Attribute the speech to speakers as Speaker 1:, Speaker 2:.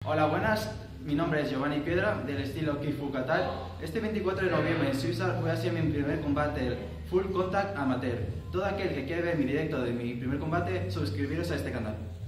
Speaker 1: Hola, buenas. Mi nombre es Giovanni Piedra, del estilo Kung Fu Kata. Este 24 de noviembre en Suiza voy a hacer mi primer combate Full Contact Amateur. Todo aquel que quiere ver mi directo de mi primer combate, suscribiros a este canal.